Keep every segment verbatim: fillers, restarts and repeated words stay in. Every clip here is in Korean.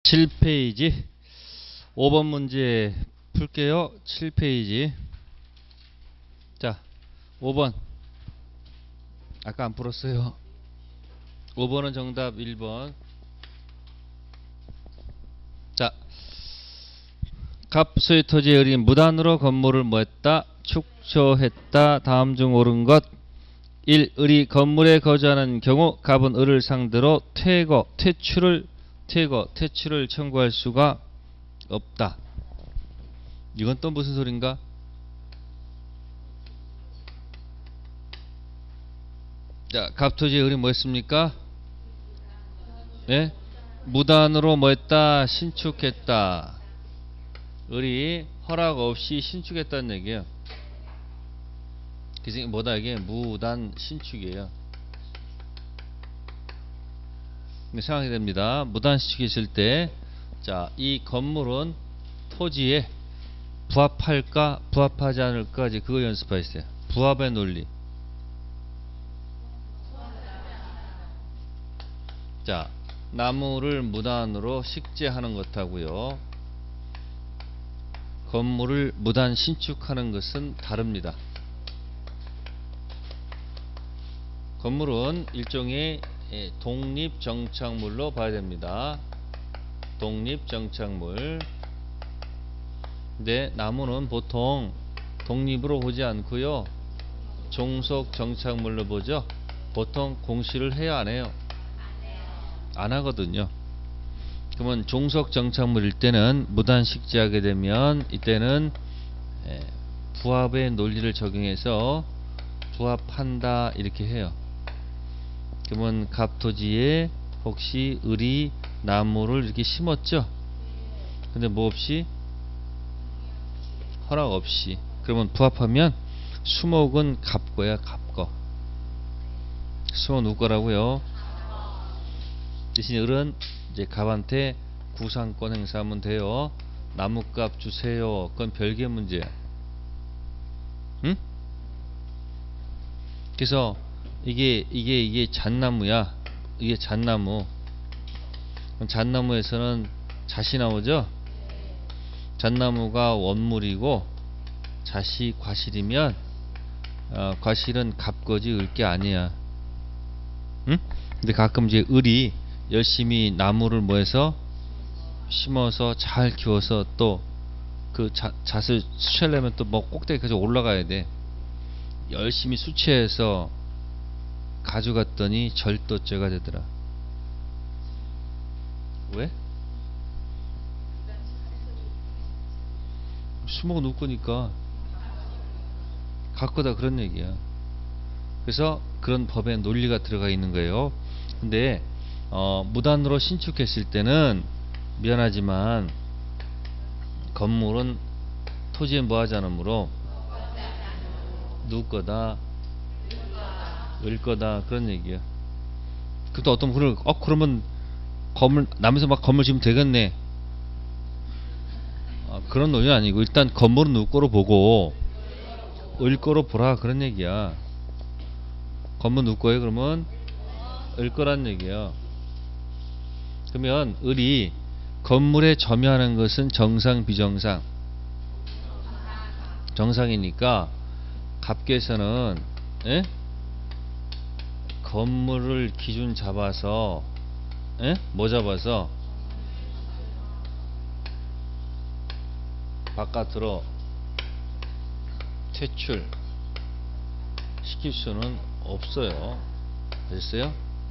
칠 페이지 오 번 문제 풀게요. 칠 페이지. 자, 오 번. 아까 안 풀었어요. 오 번은 정답 일 번. 자, 갑소의 토지의 을이 무단으로 건물을 뭐했다? 축조했다. 다음 중 옳은 것. 일. 을이 건물에 거주하는 경우 갑은 을을 상대로 퇴거, 퇴출을 퇴거, 퇴출을 청구할 수가 없다. 이건 또 무슨 소린가? 자, 갑토지의 을이 뭐했습니까? 예? 무단으로 뭐했다? 신축했다. 을이 허락 없이 신축했다는 얘기예요. 그래서 뭐다 이게? 무단 신축이에요. 생각이 됩니다. 무단 신축했을 때, 자, 이 건물은 토지에 부합할까, 부합하지 않을까, 이제 그거 연습하셨어요. 부합의 논리. 자, 나무를 무단으로 식재하는 것하고요, 건물을 무단 신축하는 것은 다릅니다. 건물은 일종의 독립정착물로 봐야 됩니다. 독립정착물. 근데 나무는 보통 독립으로 보지 않고요, 종속정착물로 보죠. 보통 공시를 해야 안 해요? 안 하거든요. 그러면 종속정착물일 때는 무단 식재하게 되면 이때는 부합의 논리를 적용해서 부합한다 이렇게 해요. 그러면 갑토지에 혹시 을이 나무를 이렇게 심었죠? 근데 뭐 없이? 허락 없이. 그러면 부합하면 수목은 갑거야, 갑거. 수목 누구 거라고요? 대신 을은 이제 갑한테 구상권 행사하면 돼요. 나무값 주세요. 그건 별개 문제야. 응? 그래서 이게 이게 이게 잣나무야. 이게 잣나무. 잣나무에서는 잣이 나오죠. 잣나무가 원물이고 잣이 과실이면 어, 과실은 갑거지 을게 아니야. 응? 근데 가끔 이제 을이 열심히 나무를 뭐해서 심어서 잘 키워서 또 그 잣을 수취하려면 또 뭐 꼭대기까지 올라가야 돼. 열심히 수취해서 가져갔더니 절도죄가 되더라. 왜? 수목은 누구 거니까 갖고다 그런 얘기야. 그래서 그런 법에 논리가 들어가 있는 거예요. 근데 어, 무단으로 신축했을 때는 미안하지만 건물은 토지에 뭐하지 않으므로 누구 거다? 을 거다 그런 얘기야. 그것도 어떤 분을 어 그러면 건물 남에서 막 건물 지으면 되겠네. 어, 그런 논리는 아니고 일단 건물은 누구 거로 보고 을 거로 보라 그런 얘기야. 건물 누구 거예요? 그러면 을 거란 얘기야. 그러면 을이 건물에 점유하는 것은 정상 비정상? 정상이니까 갑께서는 에? 건물을 기준 잡아서 에? 뭐 잡아서 바깥으로 퇴출 시킬 수는 없어요. 됐어요?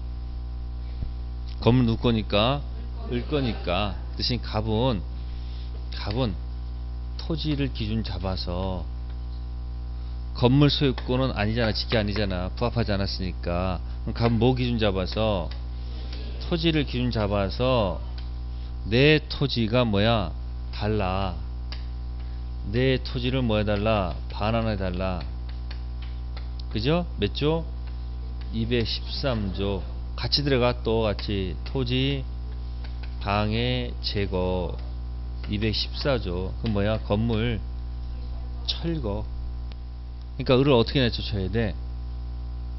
건물 누구 거니까? 을 거니까. 대신 갑은 갑은 토지를 기준 잡아서 건물 소유권은 아니잖아. 직계 아니잖아. 부합하지 않았으니까. 그럼 갑은 뭐 기준 잡아서? 토지를 기준 잡아서 내 토지가 뭐야? 달라. 내 토지를 뭐 해달라? 반환 해달라. 그죠? 몇 조? 이백십삼 조. 같이 들어가 또 같이 토지 방해 제거 이백십사 조. 그럼 뭐야? 건물 철거. 그러니까 을을 어떻게 내쫓아야 돼?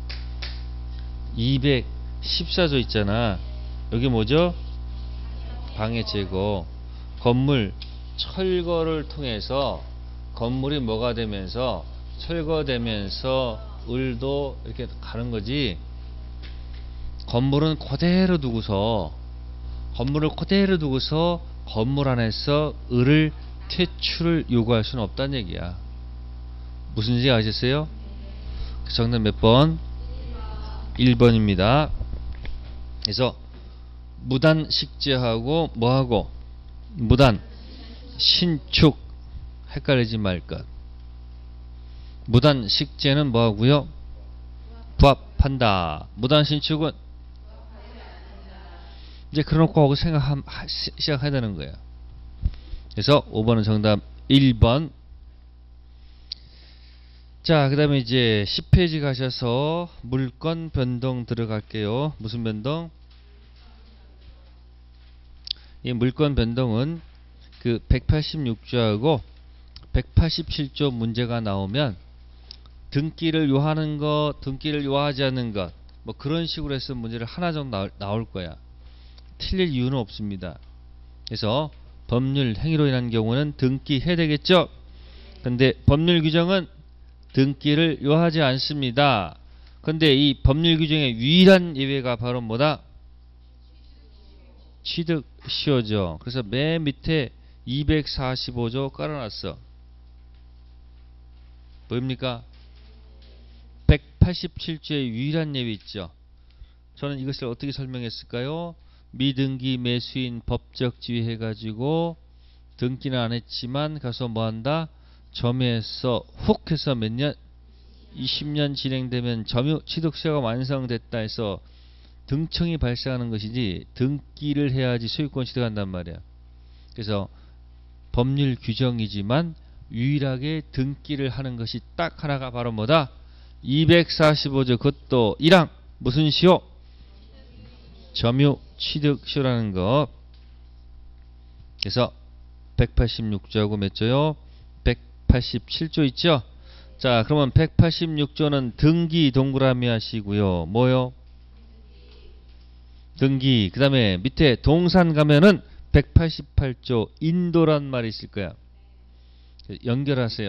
이백십사 조 있잖아. 여기 뭐죠? 방해 제거. 건물 철거를 통해서 건물이 뭐가 되면서 철거되면서 을도 이렇게 가는 거지. 건물은 그대로 두고서 건물을 그대로 두고서 건물 안에서 을을 퇴출을 요구할 수는 없다는 얘기야. 무슨지 아셨어요? 정답 몇 번? 일 번입니다. 그래서 무단 식재하고 뭐하고? 무단 신축 헷갈리지 말 것. 무단 식재는 뭐하고요? 부합한다. 무단 신축은 이제 그러놓고 하고 생각 시작해야 되는 거예요. 그래서 오 번은 정답 일 번. 자, 그 다음에 이제 십 페이지 가셔서 물건 변동 들어갈게요. 무슨 변동? 이 물건 변동은 그 백팔십육 조하고 백팔십칠 조 문제가 나오면 등기를 요하는 것, 등기를 요하지 않는 것, 뭐 그런 식으로 해서 문제를 하나 정도 나올, 나올 거야. 틀릴 이유는 없습니다. 그래서 법률 행위로 인한 경우는 등기해야 되겠죠? 근데 법률 규정은 등기를 요하지 않습니다. 근데 이 법률 규정의 유일한 예외가 바로 뭐다? 취득시효죠. 그래서 맨 밑에 이백사십오 조 깔아놨어. 뭐입니까? 백팔십칠 조의 유일한 예외 있죠. 저는 이것을 어떻게 설명했을까요? 미등기 매수인 법적 지위 해가지고 등기는 안 했지만 가서 뭐한다? 점유해서 훅 해서 몇 년? 이십 년 진행되면 점유 취득시효가 완성됐다 해서 등청이 발생하는 것이지 등기를 해야지 소유권 취득한단 말이야. 그래서 법률 규정이지만 유일하게 등기를 하는 것이 딱 하나가 바로 뭐다? 이백사십오 조 그것도 일 항 무슨 시효? 점유 취득시효라는 것. 그래서 백팔십육 조하고 몇 조요? 백팔십칠 조 있죠? 자, 그러면 백팔십육 조는 등기 동그라미 하시고요. 뭐요? 등기. 그 다음에 밑에 동산 가면은 백팔십팔 조 인도란 말이 있을 거야. 연결하세요.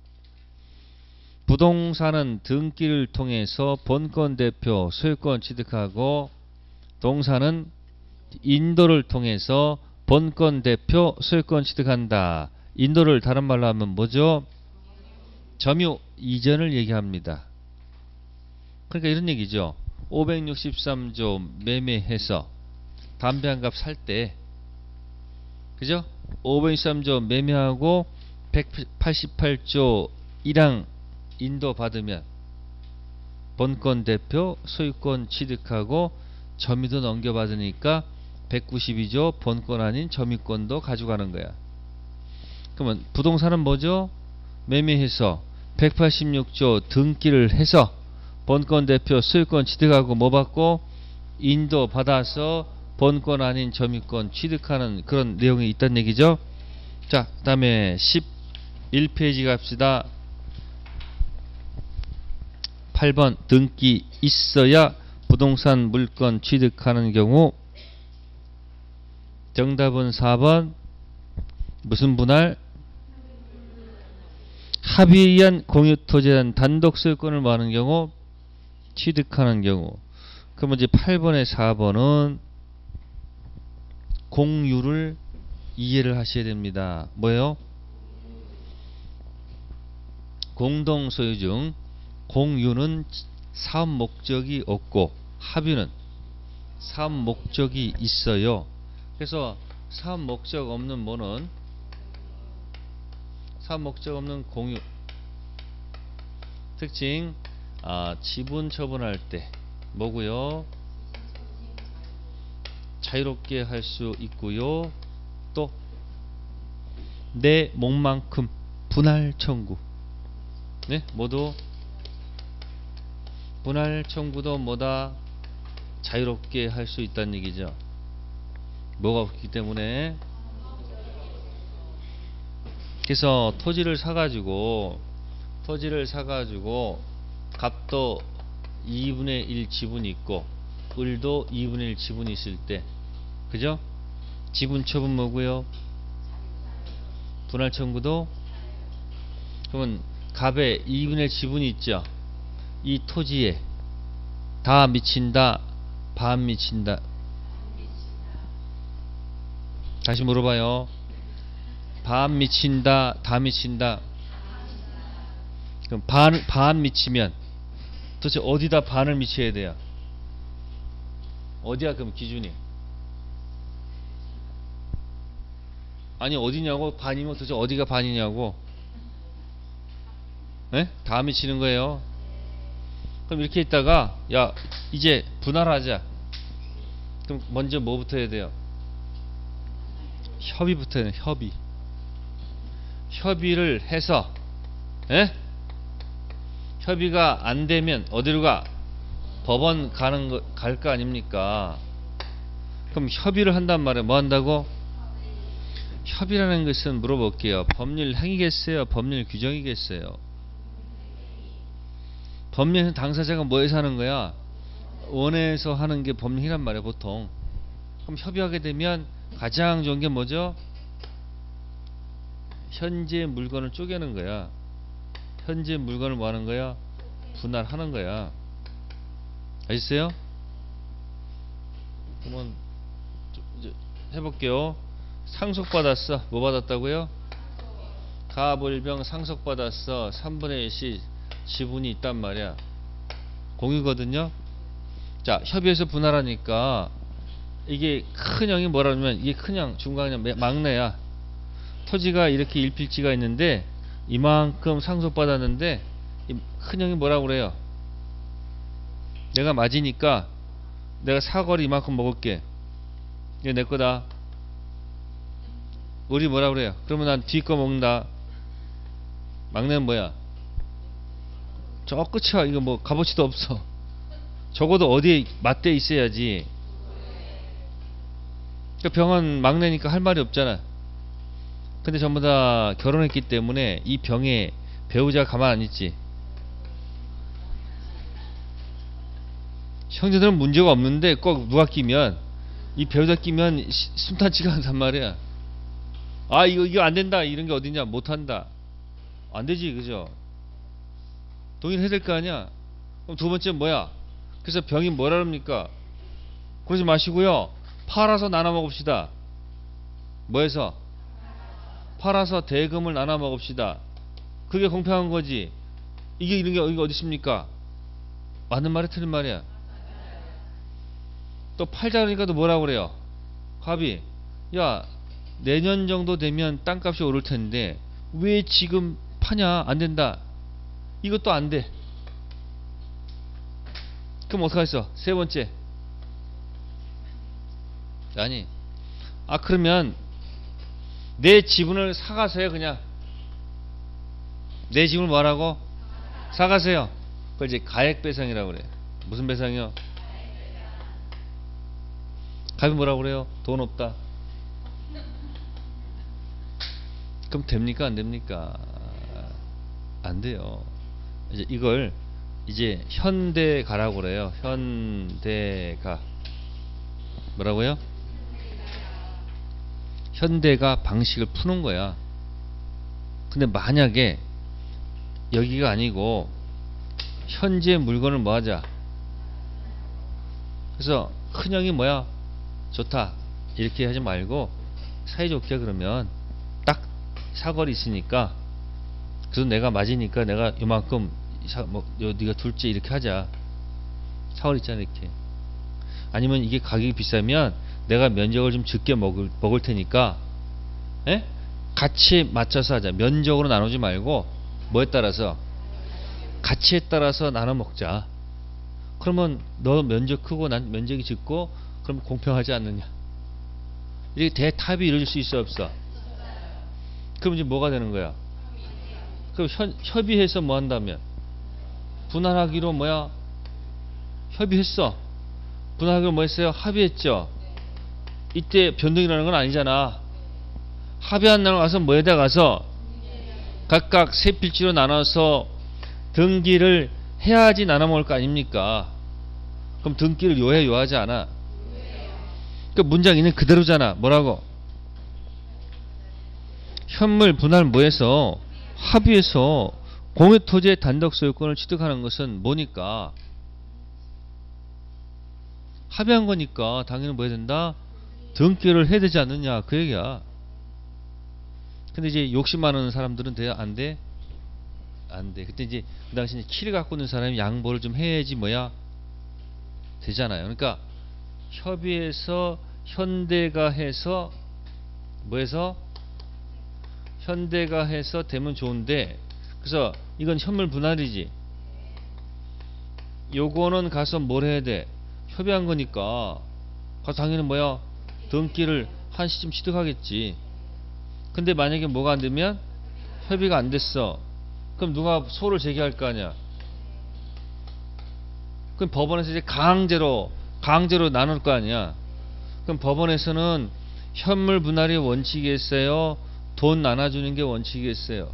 부동산은 등기를 통해서 본권 대표 소유권 취득하고 동산은 인도를 통해서 본권 대표 소유권 취득한다. 인도를 다른 말로 하면 뭐죠? 점유 이전을 얘기합니다. 그러니까 이런 얘기죠. 오백육십삼 조 매매해서 담배 한 갑 살 때, 그죠? 오백육십삼 조 매매하고 백팔십팔 조 일 항 인도 받으면 본권 대표 소유권 취득하고 점유도 넘겨받으니까 백구십이 조 본권 아닌 점유권도 가져가는 거야. 그러면 부동산은 뭐죠? 매매해서 백팔십육 조 등기를 해서 본권 대표 소유권 취득하고 뭐 받고 인도 받아서 본권 아닌 점유권 취득하는 그런 내용이 있다는 얘기죠. 자, 그 다음에 십일 페이지 갑시다. 팔 번 등기 있어야 부동산 물건 취득하는 경우. 정답은 사 번 무슨 분할? 합의에 의한 공유토지에 대한 단독 소유권을 뭐하는 경우? 취득하는 경우. 그러면 이제 팔 번에 사 번은 공유를 이해를 하셔야 됩니다. 뭐예요? 공동소유 중 공유는 사업 목적이 없고 합의는 사업 목적이 있어요. 그래서 사업 목적 없는 뭐는 사업 목적 없는 공유. 특징 아, 지분 처분할 때 뭐고요? 자유롭게 할 수 있고요. 또 내 몫만큼 분할 청구. 네, 모두 분할 청구도 뭐다? 자유롭게 할 수 있다는 얘기죠. 뭐가 없기 때문에. 그래서 토지를 사가지고 토지를 사가지고 값도 이분의 일 지분이 있고 을도 이분의 일 지분이 있을 때, 그죠? 지분첩은 뭐고요? 분할 청구도. 그러면 갑의 이분의 지분이 있죠. 이 토지에 다 미친다, 반 미친다. 다시 물어봐요. 반 미친다, 다 미친다. 그럼 반, 반 미치면 도대체 어디다 반을 미쳐야 돼요? 어디야 그럼 기준이? 아니 어디냐고. 반이면 도대체 어디가 반이냐고. 네? 다 미치는 거예요. 그럼 이렇게 있다가 야 이제 분할하자. 그럼 먼저 뭐부터 해야 돼요? 협의부터 해야 돼요. 협의. 협의를 해서 예? 협의가 안 되면 어디로 가? 법원 가는 거, 갈 거 아닙니까? 그럼 협의를 한단 말이에요. 뭐 한다고? 협의라는 것은 물어볼게요. 법률 행위겠어요? 법률 규정이겠어요? 법률 당사자가 뭐에서 하는 거야? 원에서 하는 게 법률이란 말이에요, 보통. 그럼 협의하게 되면 가장 좋은 게 뭐죠? 현재 물건을 쪼개는 거야. 현재 물건을 뭐 하는 거야? 분할하는 거야. 아셨어요? 그러면 이제 해볼게요. 상속받았어. 뭐 받았다고요? 가불병 상속받았어. 삼분의 일씩 지분이 있단 말이야. 공유거든요. 자, 협의해서 분할하니까 이게 큰형이 뭐라 그러면 이게 큰형, 중간형, 막내야. 토지가 이렇게 일필지가 있는데 이만큼 상속받았는데 큰형이 뭐라고 그래요? 내가 맞으니까 내가 사거리 이만큼 먹을게. 이게 내 거다. 우리 뭐라 그래요? 그러면 난 뒤 거 먹는다. 막내는 뭐야? 저 끝이야. 이거 뭐 값어치도 없어. 적어도 어디에 맞대 있어야지. 그러니까 병원 막내니까 할 말이 없잖아. 근데 전부 다 결혼했기 때문에 이 병에 배우자가 가만 안 있지. 형제들은 문제가 없는데 꼭 누가 끼면 이 배우자 끼면 순탄치가 않단 말이야. 아 이거 이거 안 된다 이런 게 어딨냐. 못 한다. 안 되지, 그죠? 동의를 해야 될 거 아니야. 그럼 두 번째 뭐야? 그래서 병이 뭐라 그럽니까? 그러지 마시고요. 팔아서 나눠 먹읍시다. 뭐해서? 팔아서 대금을 나눠 먹읍시다. 그게 공평한 거지. 이게 이런 게 어디 있습니까? 맞는 말이 틀린 말이야. 또 팔자 그러니까 또 뭐라고 그래요? 갑이 야 내년 정도 되면 땅값이 오를 텐데 왜 지금 파냐? 안 된다. 이것도 안 돼. 그럼 어떡하겠어? 세 번째. 아니 아 그러면 내 지분을 사가세요. 그냥 내 지분을 뭐하라고? 사가세요. 그걸 이제 가액배상이라고 그래. 무슨 배상이요? 갑이 뭐라고 그래요? 돈 없다. 그럼 됩니까? 안 됩니까? 안 돼요. 이제 이걸 이제 현대가라고 그래요. 현대가 뭐라고요? 현대가 방식을 푸는 거야. 근데 만약에 여기가 아니고 현재 물건을 뭐 하자. 그래서 큰형이 뭐야? 좋다. 이렇게 하지 말고 사이좋게 그러면 딱 사거리 있으니까 그래서 내가 맞으니까 내가 이만큼 사, 뭐, 요, 네가 둘째 이렇게 하자. 사거리 있잖아 이렇게. 아니면 이게 가격이 비싸면 내가 면적을 좀 적게 먹을, 먹을 테니까 에? 같이 맞춰서 하자. 면적으로 나누지 말고 뭐에 따라서? 가치에 따라서 나눠 먹자. 그러면 너 면적 크고 난 면적이 적고 그럼 공평하지 않느냐. 이렇게 대탑이 이루어질 수 있어 없어? 그럼 이제 뭐가 되는 거야? 그럼 현, 협의해서 뭐 한다면? 분할하기로 뭐야? 협의했어. 분할하기로 뭐 했어요? 합의했죠. 이때 변동이라는 건 아니잖아. 합의한 날 가서 뭐에다 가서 각각 세 필지로 나눠서 등기를 해야지 나눠 먹을 거 아닙니까? 그럼 등기를 요해 요하지 않아? 그 문장 있는 그대로잖아. 뭐라고? 현물 분할 뭐에서 합의해서 공유 토지의 단독 소유권을 취득하는 것은 뭐니까? 합의한 거니까 당연히 뭐 해야 된다? 등기를 해야 되지 않느냐 그 얘기야. 근데 이제 욕심 많은 사람들은 돼야 안 돼? 안 돼. 그때 이제 그 당시 키를 갖고 있는 사람이 양보를 좀 해야지 뭐야? 되잖아요. 그러니까 협의해서 현대가 해서 뭐해서 현대가 해서 되면 좋은데, 그래서 이건 현물 분할이지. 요거는 가서 뭘 해야 돼? 협의한 거니까 가서 당연히 뭐야? 등기를 한시쯤 취득하겠지. 근데 만약에 뭐가 안 되면 협의가 안 됐어. 그럼 누가 소를 제기할 거 아니야? 그럼 법원에서 이제 강제로 강제로 나눌 거 아니야? 그럼 법원에서는 현물 분할이 원칙이겠어요? 돈 나눠주는 게 원칙이겠어요?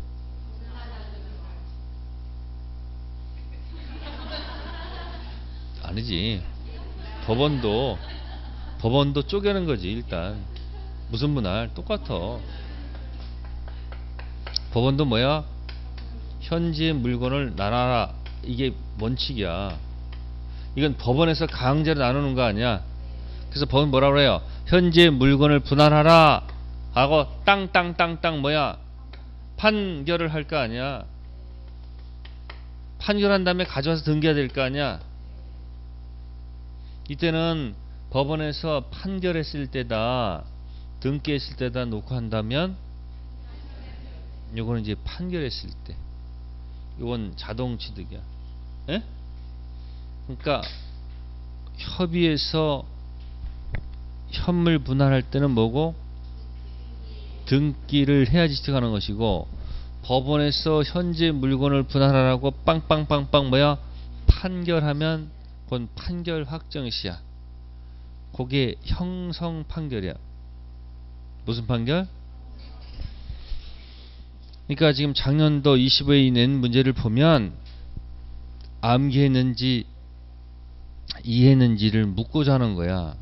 아니지. 법원도 법원도 쪼개는 거지. 일단 무슨 분할 똑같아. 법원도 뭐야? 현지의 물건을 나눠라. 이게 원칙이야. 이건 법원에서 강제로 나누는 거 아니야. 그래서 법은 뭐라 그래요? 현지의 물건을 분할하라 하고 땅땅땅땅 뭐야? 판결을 할 거 아니야. 판결한 다음에 가져와서 등기해야 될 거 아니야. 이때는 법원에서 판결했을 때다, 등기했을 때다 놓고 한다면, 요거는 이제 판결했을 때, 요건 자동 취득이야. 에? 그러니까 협의해서 현물 분할할 때는 뭐고? 등기를 해야지 취득하는 것이고, 법원에서 현재 물건을 분할하라고 빵빵빵빵 뭐야? 판결하면 그건 판결 확정시야. 그게 형성 판결이야. 무슨 판결? 그러니까 지금 작년도 이십 회에 낸 문제를 보면 암기했는지 이해했는지를 묻고자 하는 거야.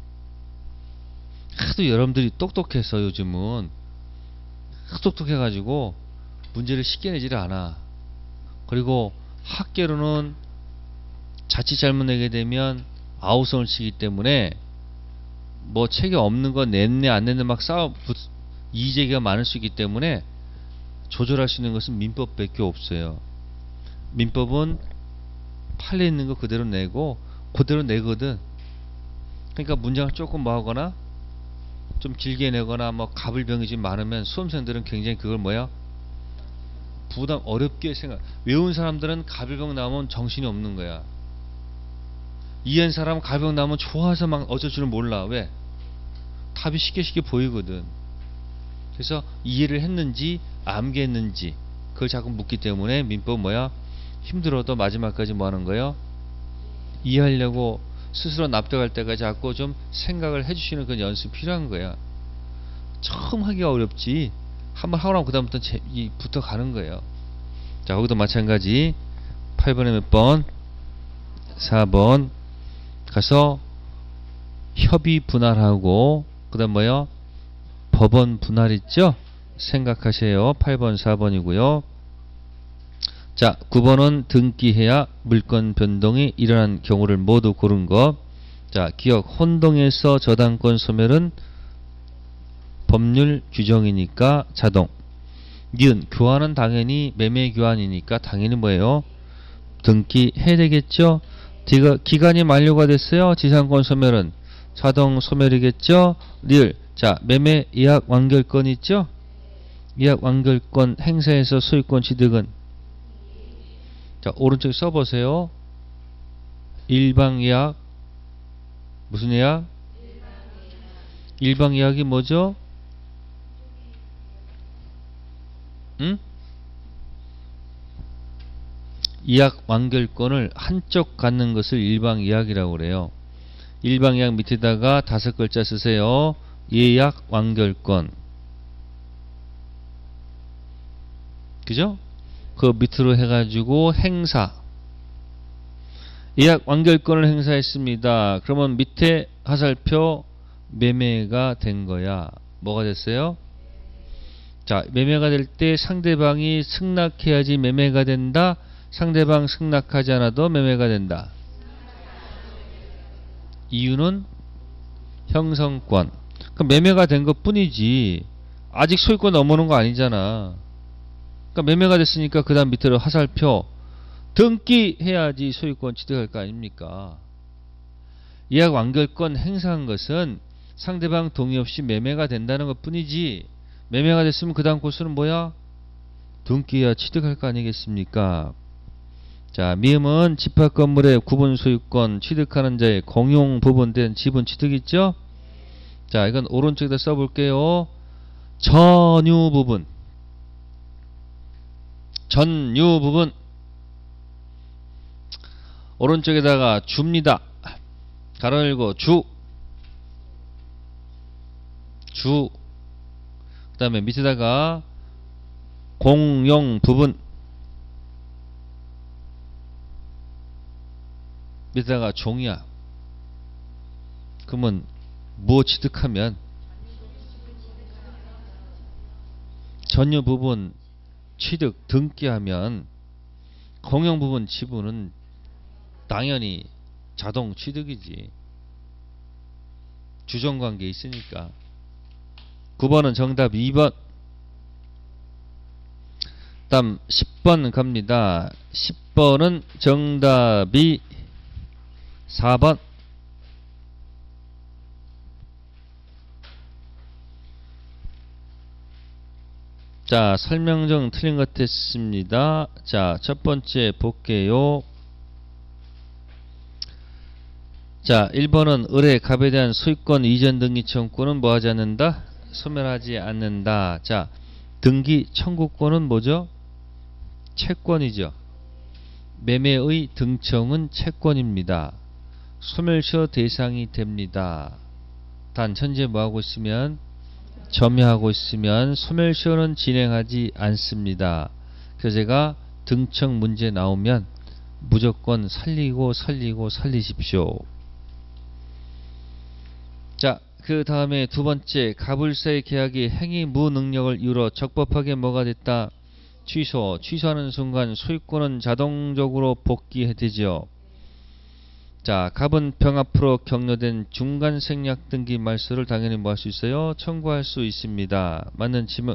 하도 여러분들이 똑똑해서 요즘은 하도 똑똑해가지고 문제를 쉽게 내지를 않아. 그리고 학계로는 자칫 잘못 내게 되면 아우성을 치기 때문에 뭐 책에 없는 거 냈네 안 냈네 막 싸워 이의제기가 많을 수 있기 때문에 조절할 수 있는 것은 민법밖에 없어요. 민법은 판례 있는 거 그대로 내고 그대로 내거든. 그러니까 문장을 조금 뭐 하거나 좀 길게 내거나 뭐 가불병이 좀 많으면 수험생들은 굉장히 그걸 뭐야? 부담 어렵게 생각. 외운 사람들은 가불병 나오면 정신이 없는 거야. 이해한 사람은 가불병 나오면 좋아서 막 어쩔 줄은 몰라. 왜? 답이 쉽게 쉽게 보이거든. 그래서 이해를 했는지 암기했는지 그걸 자꾸 묻기 때문에 민법 뭐야? 힘들어도 마지막까지 뭐 하는 거예요? 이해하려고 스스로 납득할 때까지 자꾸 좀 생각을 해주시는 그런 연습이 필요한 거야. 처음 하기가 어렵지. 한번 하고 나면 그 다음부터 붙어 가는 거예요. 자, 거기도 마찬가지. 팔 번에 몇 번? 사 번 가서 협의 분할하고 그 다음 뭐요? 법원 분할 있죠? 생각하세요. 팔 번, 사 번이고요. 자, 구 번은 등기해야 물권 변동이 일어난 경우를 모두 고른 것. 자, 기억 혼동에서 저당권 소멸은 법률 규정이니까 자동. 니은 교환은 당연히 매매 교환이니까 당연히 뭐예요? 등기해야 되겠죠? 디가 기간이 만료가 됐어요. 지상권 소멸은 자동 소멸이겠죠? 리을 자, 매매 예약 완결권 있죠? 예약 완결권 행사에서 소유권 취득은 자, 오른쪽에 써보세요. 일방 예약 무슨 예약? 일방 예약이 뭐죠? 응? 예약 완결권을 한쪽 갖는 것을 일방 예약이라고 그래요. 일방 예약 밑에다가 다섯 글자 쓰세요. 예약 완결권. 그죠? 그 밑으로 해가지고 행사. 예약 완결권을 행사했습니다. 그러면 밑에 화살표 매매가 된 거야. 뭐가 됐어요? 자, 매매가 될 때 상대방이 승낙해야지 매매가 된다. 상대방 승낙하지 않아도 매매가 된다. 이유는 형성권. 그럼 매매가 된 것 뿐이지 아직 소유권 넘어오는 거 아니잖아. 그러니까 매매가 됐으니까 그 다음 밑으로 화살표 등기해야지 소유권 취득할 거 아닙니까? 예약 완결권 행사한 것은 상대방 동의 없이 매매가 된다는 것 뿐이지 매매가 됐으면 그 다음 코스는 뭐야? 등기해야 취득할 거 아니겠습니까? 자, 미음은 집합 건물의 구분 소유권 취득하는 자의 공용 부분된 지분 취득 있죠? 자, 이건 오른쪽에다 써볼게요. 전유 부분. 전유 부분. 오른쪽에다가 줍니다. 가로 열고 주. 주. 그 다음에 밑에다가 공용 부분. 밑에다가 종이야. 그러면 뭐 취득하면 전유 부분 취득 등기하면 공용 부분 지분은 당연히 자동 취득이지. 주종관계 있으니까. 구 번은 정답 이 번. 다음 십 번 갑니다. 십 번은 정답이 사 번. 자, 설명정 틀린 것 같습니다. 자, 첫 번째 볼게요. 자, 일 번은 을의 갑에 대한 소유권 이전 등기 청구권은 뭐 하지 않는다? 소멸하지 않는다. 자, 등기 청구권은 뭐죠? 채권이죠. 매매의 등청은 채권입니다. 소멸시효 대상이 됩니다. 단 현재 뭐하고 있으면 점유하고 있으면 소멸시효는 진행하지 않습니다. 그래서 제가 등청 문제 나오면 무조건 살리고 살리고 살리십시오. 자, 그 다음에 두 번째 갑을사의 계약이 행위 무능력을 이유로 적법하게 뭐가 됐다? 취소. 취소하는 순간 소유권은 자동적으로 복귀되지요. 자, 갑은 병 앞으로 격려된 중간 생략 등기 말소를 당연히 뭐 할 수 있어요? 청구할 수 있습니다. 맞는 질문.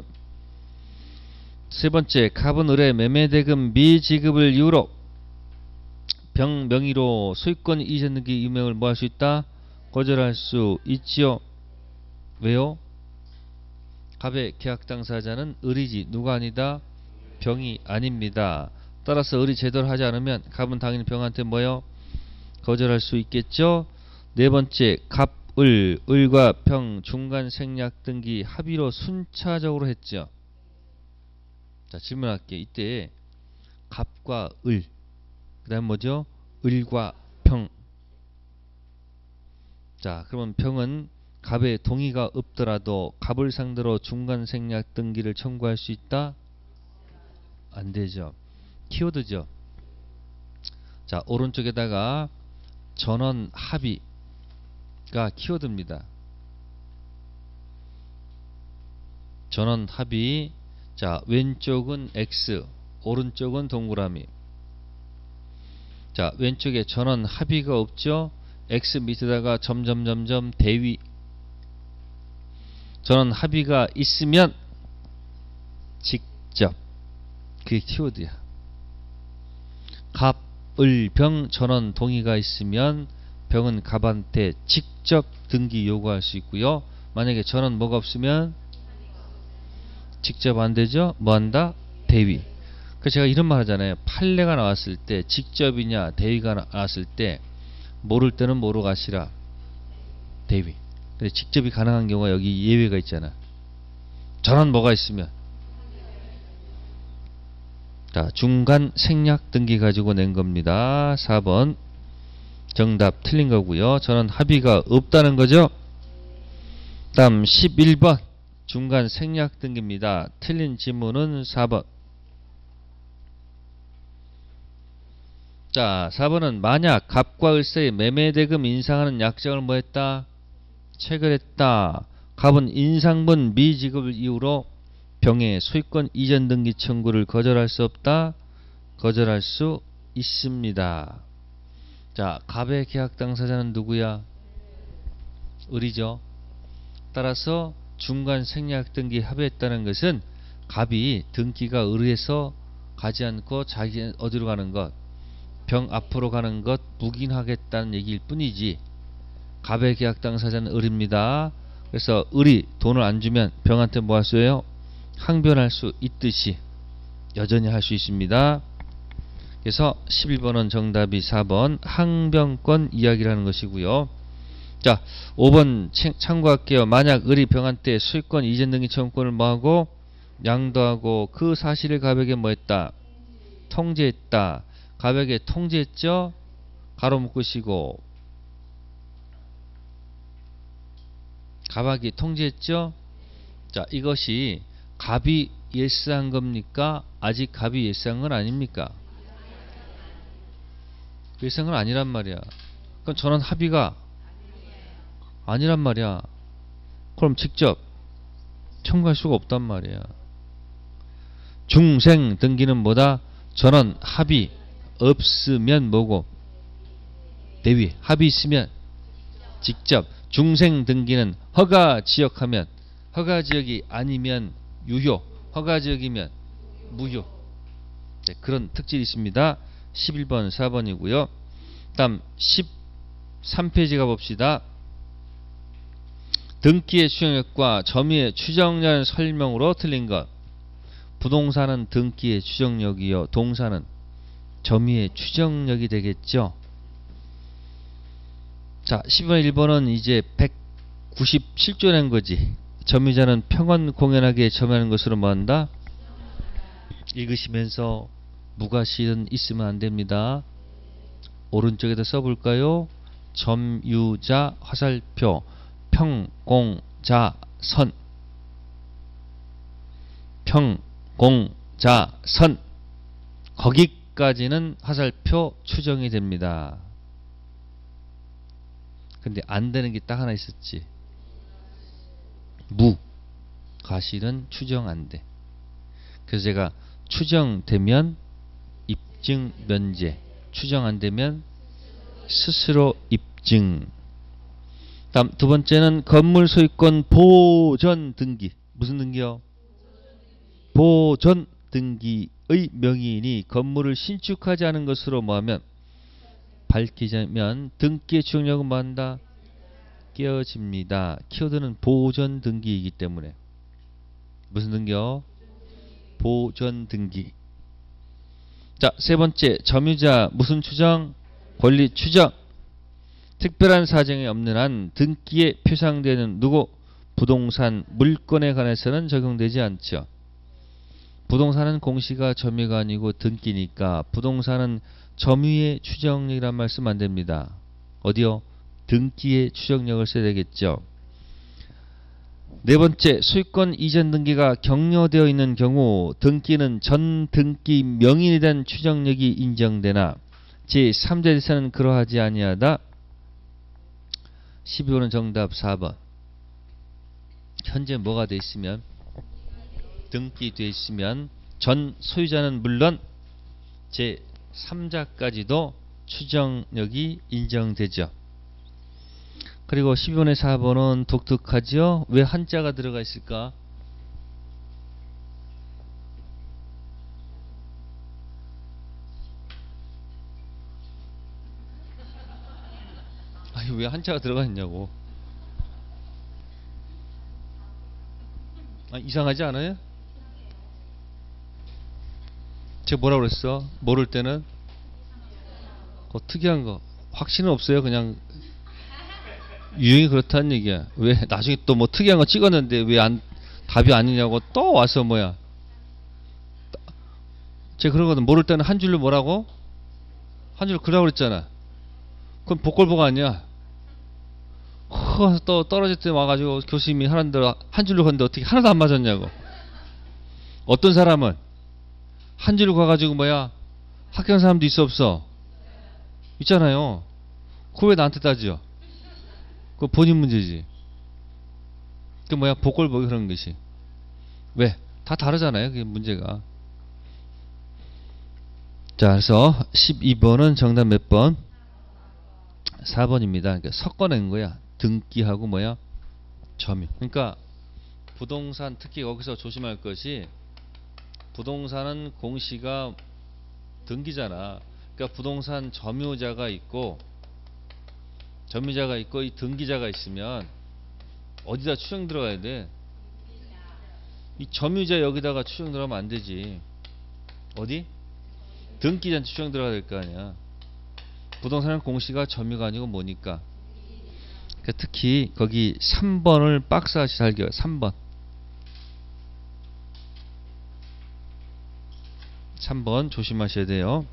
세 번째, 갑은 을의 매매대금 미지급을 이유로 병 명의로 소유권 이전 등기 유명을 뭐 할 수 있다? 거절할 수 있지요. 왜요? 갑의 계약 당사자는 을이지 누가 아니다? 병이 아닙니다. 따라서 을이 제대로 하지 않으면 갑은 당연히 병한테 뭐요? 거절할 수 있겠죠. 네 번째, 갑, 을, 을과 병 중간 생략 등기 합의로 순차적으로 했죠. 자, 질문할게. 이때 갑과 을, 그 다음 뭐죠? 을과 병. 자, 그러면 병은 갑의 동의가 없더라도 갑을 상대로 중간 생략 등기를 청구할 수 있다? 안 되죠. 키워드죠. 자, 오른쪽에다가 전원 합의가 키워드입니다. 전원 합의. 자, 왼쪽은 X, 오른쪽은 동그라미. 자, 왼쪽에 전원 합의가 없죠. X 밑에다가 점점점점 대위. 전원 합의가 있으면 직접. 그게 키워드야. 갑, 을, 병 전원 동의가 있으면 병은 갑한테 직접 등기 요구할 수 있고요. 만약에 전원 뭐가 없으면 직접 안 되죠. 뭐 한다? 대위. 그래서 제가 이런 말 하잖아요. 판례가 나왔을 때 직접이냐 대위가 나왔을 때 모를 때는 뭐로 가시라? 대위. 근데 직접이 가능한 경우가 여기 예외가 있잖아. 전원 뭐가 있으면. 자, 중간 생략 등기 가지고 낸 겁니다. 사 번 정답 틀린 거고요. 저는 합의가 없다는 거죠. 다음 십일 번 중간 생략 등기입니다. 틀린 지문은 사 번. 자, 사 번은 만약 갑과 을사의 매매대금 인상하는 약정을 뭐 했다? 체결했다. 갑은 인상분 미지급을 이유로 병의 소유권 이전 등기 청구를 거절할 수 없다. 거절할 수 있습니다. 자, 갑의 계약 당사자는 누구야? 을이죠. 따라서 중간 생략 등기 합의했다는 것은 갑이 등기가 을에서 가지 않고 자기 어디로 가는 것, 병 앞으로 가는 것 묵인하겠다는 얘기일 뿐이지, 갑의 계약 당사자는 을입니다. 그래서 을이 돈을 안 주면 병한테 뭐 할 수 있어요? 항변할 수 있듯이 여전히 할 수 있습니다. 그래서 십일 번은 정답이 사 번 항변권 이야기라는 것이고요. 자, 오 번 참고할게요. 만약 을이 병한테 소유권 이전 등기 청구권을 뭐하고 양도하고 그 사실을 갑에게 뭐했다? 통지했다. 갑에게 통지했죠? 가로 묶으시고 갑에게 통지했죠? 자, 이것이 갑이 예스한 겁니까? 아직 갑이 예스한 건 아닙니까? 예스한 건 아니란 말이야. 그럼 전원 합의가 아니란 말이야. 그럼 직접 청구할 수가 없단 말이야. 중생 등기는 뭐다? 전원 합의 없으면 뭐고? 대위. 합의 있으면 직접. 중생 등기는 허가 지역하면, 허가 지역이 아니면 유효, 허가 지역이면 무효. 네, 그런 특질이 있습니다. 십일 번, 사 번이고요. 다음 십삼 페이지 가봅시다. 등기의 추정력과 점유의 추정력 설명으로 틀린 것. 부동산은 등기의 추정력이요, 동사는 점유의 추정력이 되겠죠. 자, 십이 번 일 번은 이제 백구십칠 조 낸 거지. 점유자는 평원 공연하게 점유하는 것으로 뭐한다? 읽으시면서 무과실은 있으면 안 됩니다. 오른쪽에다 써볼까요? 점유자 화살표 평공자선, 평공자선, 거기까지는 화살표 추정이 됩니다. 근데 안 되는 게 딱 하나 있었지. 무, 과실은 추정 안 돼. 그래서 제가 추정되면 입증 면제, 추정 안 되면 스스로 입증. 다음 두 번째는 건물 소유권 보전 등기. 무슨 등기요? 보전 등기의 명의인이 건물을 신축하지 않은 것으로 뭐하면 밝히자면 등기의 추정력은 뭐한다? 깨어집니다. 키워드는 보전 등기이기 때문에. 무슨 등기요? 보전 등기. 자, 세 번째 점유자 무슨 추정? 권리 추정. 특별한 사정이 없는 한 등기에 표상되는 누구? 부동산 물건에 관해서는 적용되지 않죠. 부동산은 공시가 점유가 아니고 등기니까 부동산은 점유의 추정력이란 말씀 안 됩니다. 어디요? 등기의 추정력을 써야 되겠죠. 네 번째, 소유권 이전 등기가 격려되어 있는 경우 등기는 전 등기 명인에 대한 추정력이 인정되나 제삼 조에서는 그러하지 아니하다. 십이 번은 정답 사 번. 현재 뭐가 돼 있으면, 등기돼 있으면 전 소유자는 물론 제삼 자까지도 추정력이 인정되죠. 그리고 십이 번의 사 번은 독특하죠. 왜 한자가 들어가 있을까? 아니, 왜 한자가 들어가 있냐고. 아, 이상하지 않아요? 제가 뭐라고 그랬어? 모를 때는 그 특이한 거. 확신은 없어요. 그냥 유형이 그렇다는 얘기야. 왜 나중에 또 뭐 특이한 거 찍었는데 왜 안 답이 아니냐고 또 와서 뭐야. 제가 그러거든. 모를 때는 한 줄로 뭐라고? 한 줄로 그러라고 그랬잖아. 그건 복골보가 아니야. 또 떨어질 때 와가지고 교수님이 하는 대로 한 줄로 갔는데 어떻게 하나도 안 맞았냐고. 어떤 사람은 한 줄로 가가지고 뭐야 합격한 사람도 있어 없어? 있잖아요. 그거 왜 나한테 따지요? 그거 본인 문제지. 그 뭐야 복골 보기 그런 것이. 왜? 다 다르잖아요. 그게 문제가. 자, 그래서 십이 번은 정답 몇 번? 사 번입니다. 그러니까 섞어낸 거야. 등기하고 뭐야? 점유. 그러니까 부동산 특히 거기서 조심할 것이 부동산은 공시가 등기잖아. 그러니까 부동산 점유자가 있고 점유자가 있고 이 등기자가 있으면 어디다 추정 들어가야 돼? 이 점유자 여기다가 추정 들어가면 안 되지. 어디? 등기자한테 추정 들어가야 될 거 아니야. 부동산은 공시가 점유가 아니고 뭐니까. 그러니까 특히 거기 삼 번을 박스같이 잘 기억. 삼 번. 삼 번 조심하셔야 돼요.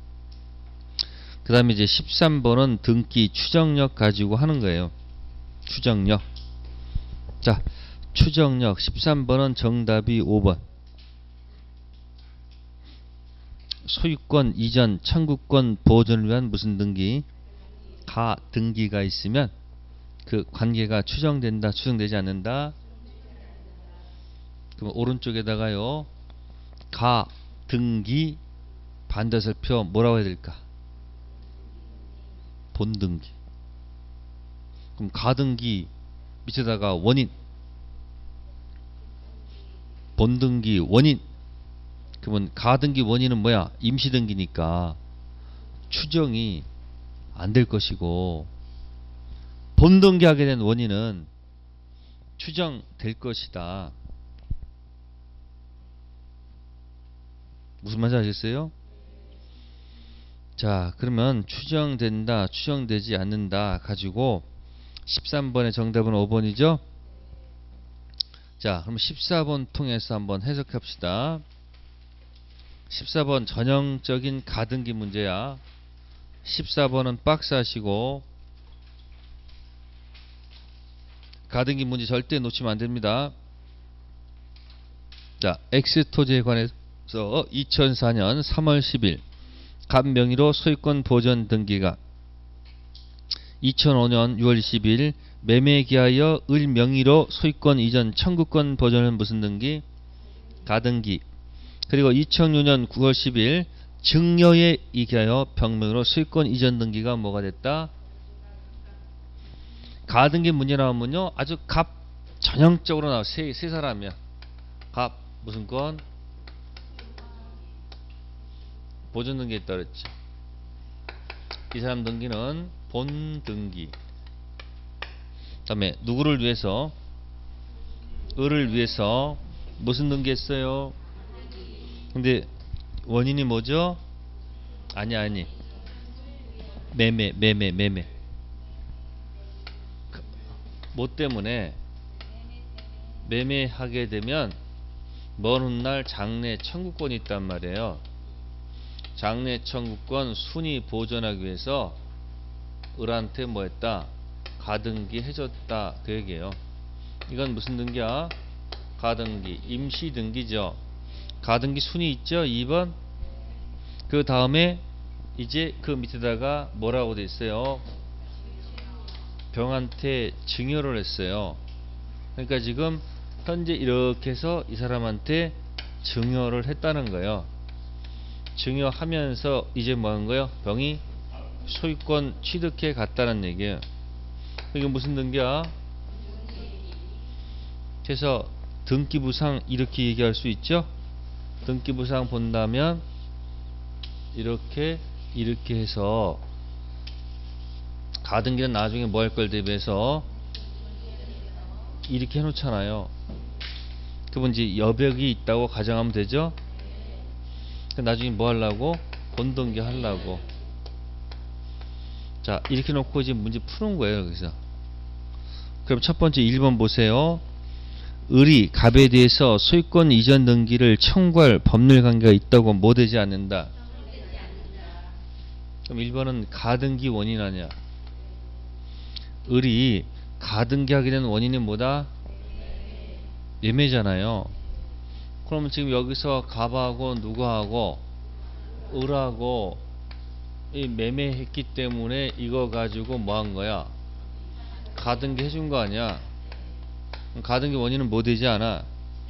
그 다음에 이제 십삼 번은 등기 추정력 가지고 하는 거예요. 추정력. 자, 추정력 십삼 번은 정답이 오 번. 소유권 이전 청구권 보존을 위한 무슨 등기? 가 등기가 있으면 그 관계가 추정된다, 추정되지 않는다. 그럼 오른쪽에다가요. 가 등기 반대설표 뭐라고 해야 될까? 본등기. 그럼 가등기 밑에다가 원인 본등기 원인. 그러면 가등기 원인은 뭐야? 임시등기니까 추정이 안 될 것이고 본등기하게 된 원인은 추정될 것이다. 무슨 말인지 아시겠어요? 자, 그러면 추정된다, 추정되지 않는다 가지고 십삼 번의 정답은 오 번이죠? 자, 그럼 십사 번 통해서 한번 해석합시다. 십사 번 전형적인 가등기 문제야. 십사 번은 박스 하시고 가등기 문제 절대 놓치면 안 됩니다. 자, X토지에 관해서 이천사 년 삼월 십일 갑 명의로 소유권 보전 등기가 이천오 년 유월 이십일 매매에 기하여 을 명의로 소유권 이전 청구권 보전은 무슨 등기? 가등기. 그리고 이천육 년 구월 십일 증여에 기하여 병명으로 소유권 이전 등기가 뭐가 됐다? 가등기 문제 나오면요 아주 갑 전형적으로 나와. 세, 세 사람이야. 갑 무슨 권? 보존 등기 있다 그랬죠. 이 사람 등기는 본 등기. 그 다음에 누구를 위해서? 을을 위해서 무슨 등기 했어요? 근데 원인이 뭐죠? 아니 아니 매매 매매 매매. 뭐 때문에? 매매하게 되면 먼 훗날 장래 청구권이 있단 말이에요. 장래 청구권 순위 보존하기 위해서 을한테 뭐 했다? 가등기 해줬다 그 얘기예요. 이건 무슨 등기야? 가등기. 임시 등기죠. 가등기 순위 있죠? 이 번. 그 다음에 이제 그 밑에다가 뭐라고 돼 있어요? 병한테 증여를 했어요. 그러니까 지금 현재 이렇게 해서 이 사람한테 증여를 했다는 거예요. 증여하면서 이제 뭐 한 거예요? 병이 소유권 취득해 갔다는 얘기예요. 이게 무슨 등기야? 그래서 등기부상 이렇게 얘기할 수 있죠? 등기부상 본다면 이렇게 이렇게 해서 가등기는 나중에 뭐 할 걸 대비해서 이렇게 해놓잖아요. 그러면 이제 여백이 있다고 가정하면 되죠? 나중에 뭐 하려고? 본등기 하려고. 자, 이렇게 놓고 이제 문제 푸는 거예요, 여기서. 그럼 첫 번째 일 번 보세요. 을이 갑에 대해서 소유권 이전 등기를 청구할 법률 관계가 있다고 뭐 되지 않는다. 그럼 일 번은 가등기 원인 아니야. 을이 가등기하게 된 원인이 뭐다? 매매잖아요. 그러면 지금 여기서 갑하고 누구하고 을하고 이 매매했기 때문에 이거 가지고 뭐 한 거야? 가등기 해준 거 아니야? 그럼 가등기 원인은 뭐 되지 않아?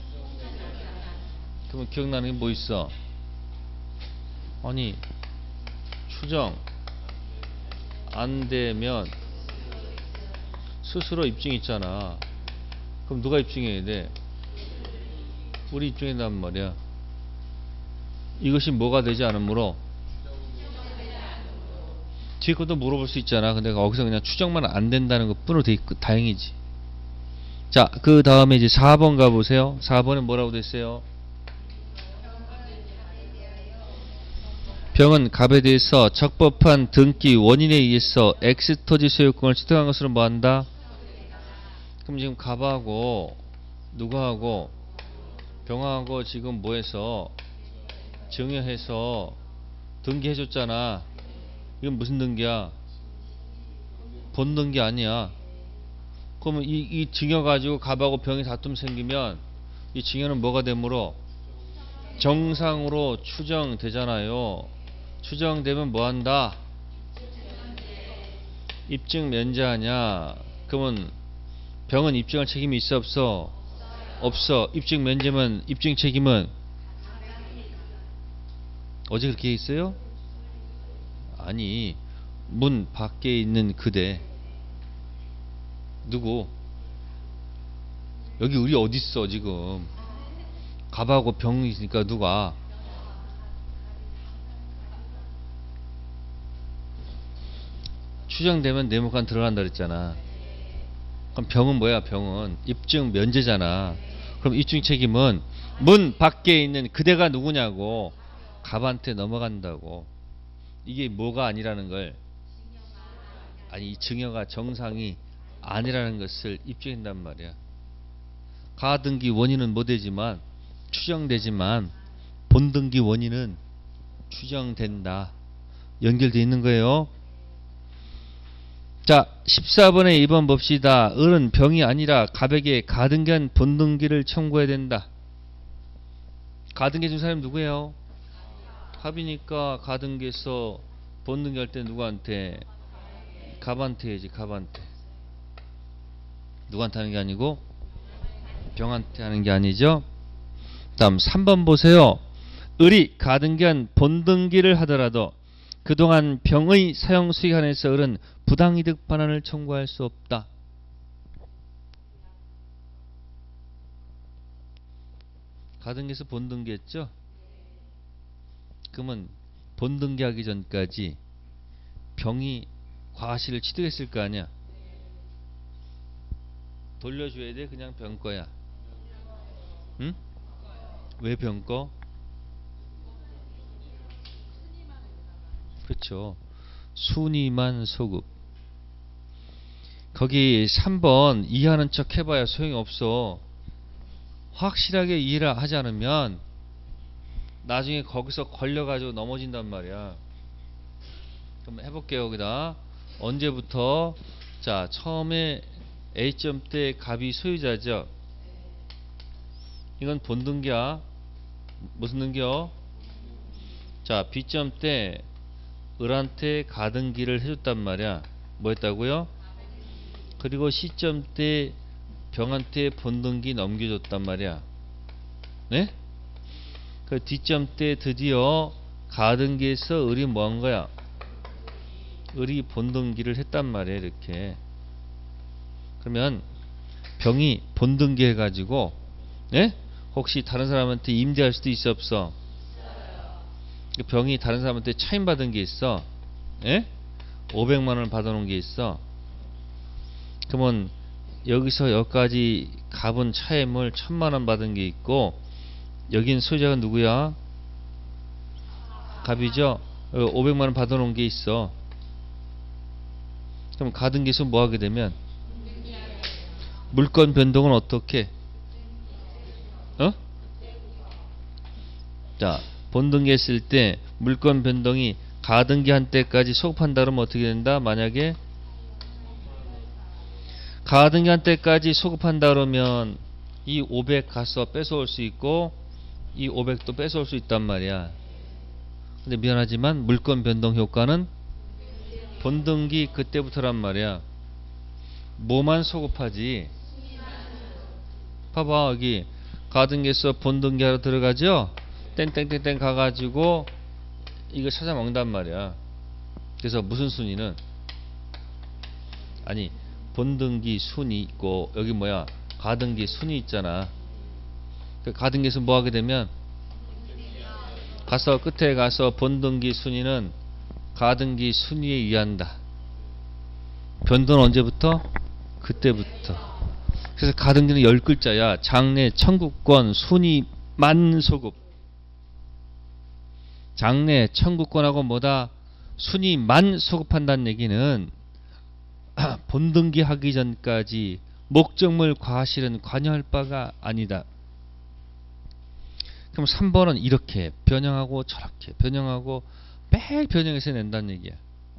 그러면 기억나는 게 뭐 있어? 아니 추정 안 되면 스스로 입증 있잖아. 그럼 누가 입증해야 돼? 우리 입증한단 말이야. 이것이 뭐가 되지 않으므로 뒤에 것도 물어볼 수 있잖아. 근데 거기서 그냥 추정만 안 된다는 것 뿐으로 되게 다행이지. 자, 그 다음에 이제 사 번 가보세요. 사 번에 뭐라고 됐어요? 병은 갑에 대해서 적법한 등기 원인에 의해서 엑스토지 소유권을 취득한 것으로 뭐한다? 그럼 지금 갑하고 누구하고 병하고 지금 뭐해서 증여해서 등기해줬잖아. 이건 무슨 등기야? 본등기 아니야. 그러면 이, 이 증여 가지고 갑하고 병이 다툼 생기면 이 증여는 뭐가 되므로 정상으로 추정되잖아요. 추정되면 뭐한다? 입증 면제하냐? 그러면 병은 입증할 책임이 있어 없어? 없어. 입증 면제면 입증 책임은 어제 그렇게 했어요? 아니 문 밖에 있는 그대 누구? 여기 우리 어딨어 지금? 갑하고 병이 있으니까 누가? 추정되면 내목간 들어간다 그랬잖아. 그럼 병은 뭐야? 병은 입증 면제잖아. 그럼 입증 책임은 문 밖에 있는 그대가 누구냐고 갑한테 넘어간다고. 이게 뭐가 아니라는 걸, 아니 이 증여가 정상이 아니라는 것을 입증한단 말이야. 가등기 원인은 못 되지만 추정되지만 본등기 원인은 추정된다. 연결되어 있는 거예요. 자, 십사 번에 이 번 봅시다. 을은 병이 아니라 갑에게 가등기한 본등기를 청구해야 된다. 가등기 준 사람이 누구예요? 갑이니까 가등기에서 본등기 할 때 누구한테? 갑한테 해야지. 갑한테. 누구한테 하는 게 아니고 병한테 하는 게 아니죠. 다음 삼 번 보세요. 을이 가등기한 본등기를 하더라도 그동안 병의 사용 수익 한에서 을은 부당이득 반환을 청구할 수 없다. 가등기에서 본등기했죠? 그러면 본등기하기 전까지 병이 과실을 취득했을 거 아니야. 돌려줘야 돼? 그냥 병 거야? 응? 왜 병 거? 그렇죠. 순위만 소급. 거기 삼 번 이해하는 척 해봐야 소용이 없어. 확실하게 이해를 하지 않으면 나중에 거기서 걸려가지고 넘어진단 말이야. 그럼 해볼게요. 여기다 언제부터? 자, 처음에 A점 때 갑이 소유자죠. 이건 본등기야. 무슨 등기요? 자, B점 때 을한테 가등기를 해줬단 말이야. 뭐 했다고요? 그리고 C점 때 병한테 본등기 넘겨줬단 말이야. 네? 그 D점 때 드디어 가등기에서 을이 뭐 한 거야? 을이 본등기를 했단 말이야. 이렇게. 그러면 병이 본등기 해가지고, 네? 혹시 다른 사람한테 임대할 수도 있어 없어? 병이 다른 사람한테 차임받은 게 있어. 예? 오백만 원을 받아놓은 게 있어. 그러면 여기서 여기까지 갑은 차임을 천만 원 받은 게 있고, 여긴 소유자가 누구야? 갑이죠? 오백만 원 받아놓은 게 있어. 그럼 가등기에서 뭐 하게 되면 물건 변동은 어떻게? 어? 자, 본등기 했을 때 물건 변동이 가등기 한 때까지 소급한다 그러면 어떻게 된다? 만약에 가등기 한 때까지 소급한다 그러면 이 오백 가서 뺏어올 수 있고 이 오백도 뺏어올 수 있단 말이야. 근데 미안하지만 물건 변동 효과는 본등기 그때부터란 말이야. 뭐만 소급하지? 봐봐 여기 가등기에서 본등기하러 들어가죠. 땡땡땡땡 가가지고 이거 찾아 먹는단 말이야. 그래서 무슨 순위는 아니 본등기 순위 있고 여기 뭐야 가등기 순위 있잖아. 그 가등기에서 뭐 하게 되면 가서 끝에 가서 본등기 순위는 가등기 순위에 의한다. 변동은 언제부터? 그때부터. 그래서 가등기는 열 글자야. 장래 청구권 순위 만소급. 장래 청구권하고 뭐다? 순위 만소급한다는 얘기는 본등기 하기 전까지 목적물 과실은 관여할 바가 아니다. 그럼 삼 번은 이렇게 변형하고 저렇게 변형하고 매일 변형해서 낸다는 얘기야.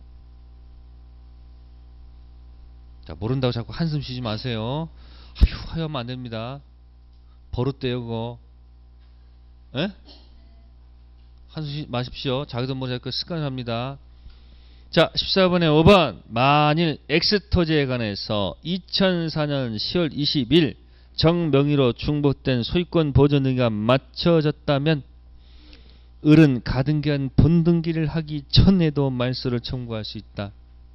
자, 모른다고 자꾸 한숨 쉬지 마세요. 아휴, 하여면 안 됩니다. 버릇돼요, 그거. 에? 한숨 쉬지 마십시오. 자기도 모르게 그 습관합니다. 자, 십사 번에 오 번. 만일 X토지에 관해서 이천사 년 시월 이십일 정명의로 중복된 소유권 보존 등기가 맞춰졌다면 을은 가등기한 본등기를 하기 전에도 말소를 청구할 수 있다.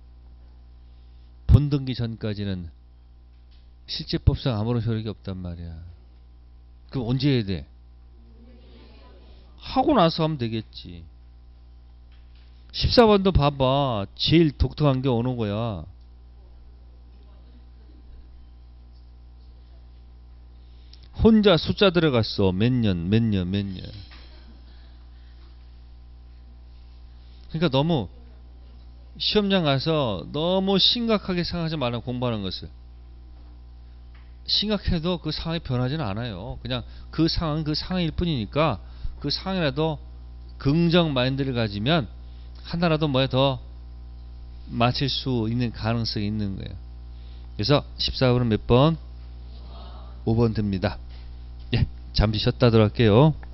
본등기 전까지는 실제법상 아무런 효력이 없단 말이야. 그럼 언제 해야 돼? 하고 나서 하면 되겠지. 십사 번도 봐봐. 제일 독특한 게 어느 거야? 혼자 숫자 들어갔어. 몇 년, 몇 년, 몇 년. 그러니까 너무 시험장 가서 너무 심각하게 생각하지 말라고 공부하는 것을. 심각해도 그 상황이 변하지는 않아요. 그냥 그 상황은 그 상황일 뿐이니까 그 상황이라도 긍정 마인드를 가지면 하나라도 뭐에 더 맞힐 수 있는 가능성이 있는 거예요. 그래서 십사 번은 몇 번? 오 번 듭니다. 예, 잠시 쉬었다 들어갈게요.